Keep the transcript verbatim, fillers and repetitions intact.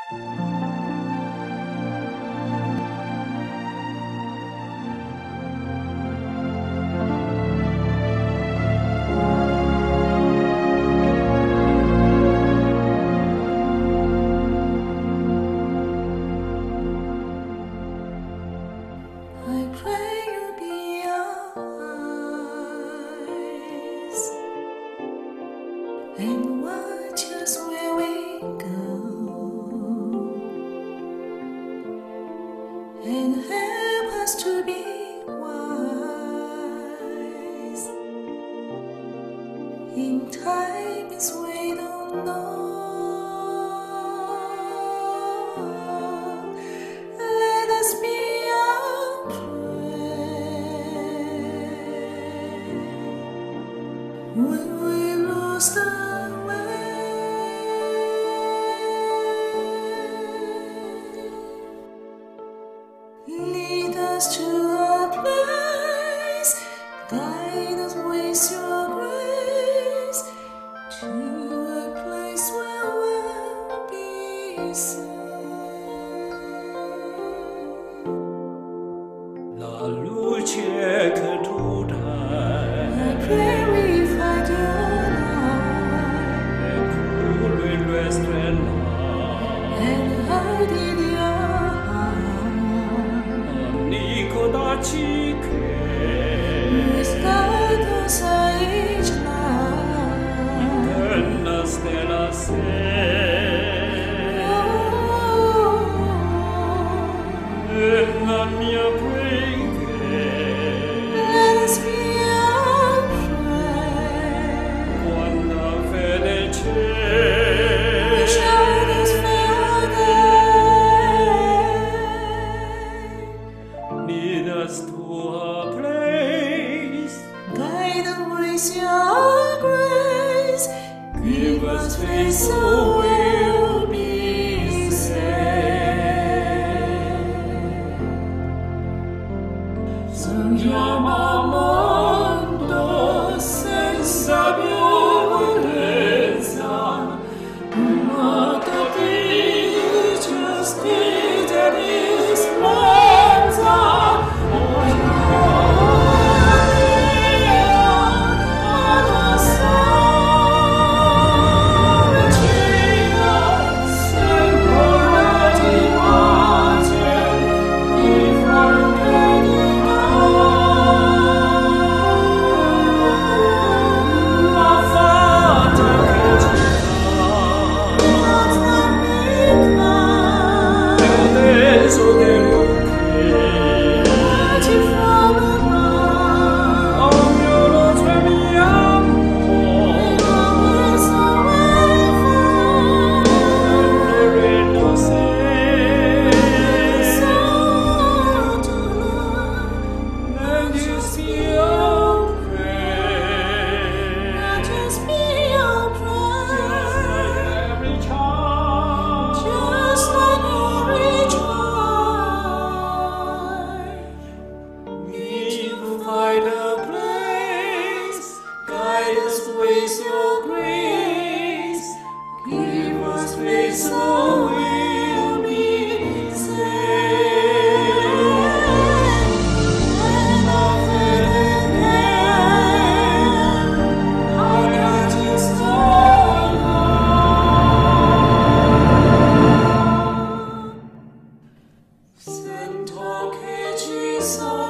I pray you'll be eyes and watch us where we go, and help us to be wise in times we don't know. Let us be when we lost our way, lead us to a place, guide us with your grace, to a place where we'll be safe. La luce che tu dai, I pray we find your light, e colui lo estrella, and hide in your heart. amico daci che Please guide us at each night. eterna stella sei, Oh, e la mia preghiera let us be your friend. quando fede c'è, Shout us fair day. lead us to a place, Guide us with your grace. Give us faith so we'll be saved. Sogniamo mondo senza violenza, un mondo di giustizia e di speranza. Oh, with your grace, give us faith so we'll be saved. And of heaven, how that is so long. Sento che ci sono